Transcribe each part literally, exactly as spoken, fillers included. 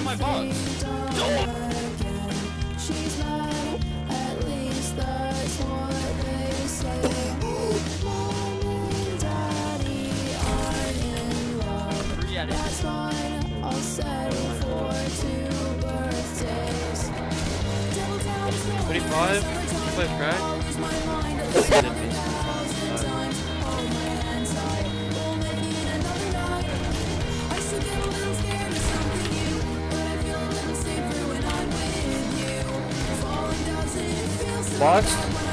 my box. No. She's mad, at least that's what they say. Mom and Daddy aren't in love. That's fine, I'll settle for two birthdays. twenty-five? twenty-five crack? Boxed?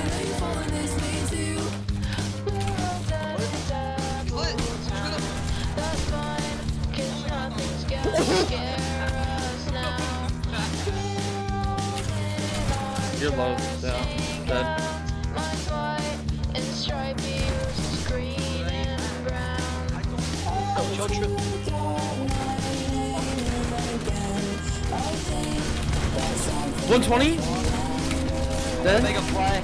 You're low down. Dead. one twenty? Dead? Make a fly.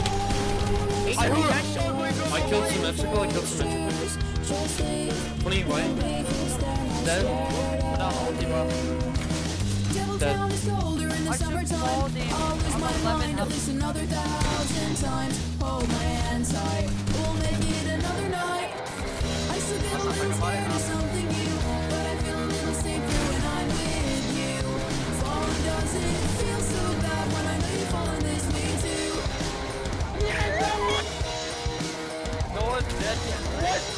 I killed symmetrical, I killed symmetrical. twenty white. Dead? No, ultima. Dead. I took all damage. I'm eleven at least another thousand times. Hold my hand tight. We'll make it another night. I still get a little scared of something new, but I feel a little safer when I'm with you. Falling doesn't feel so bad when I know you're falling this way too. No one's dead yet. What?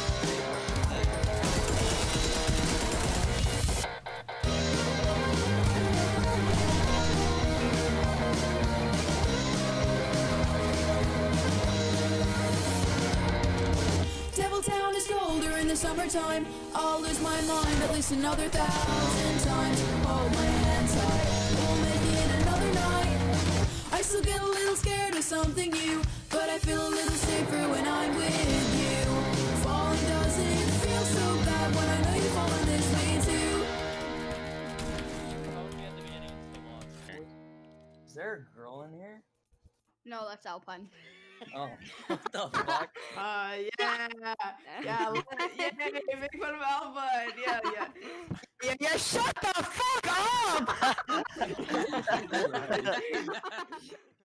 Town is colder in the summertime. I'll lose my mind at least another thousand times. Hold my hand tight. We'll make it another night. I still get a little scared of something new, but I feel a little safer when I'm with you. Falling doesn't feel so bad when I know you're falling this way too. Is there a girl in here? No, that's Alpine. Oh, what the fuck? Uh, yeah, yeah, yeah, make fun of Alpha, yeah, yeah. Yeah, yeah, shut the fuck up!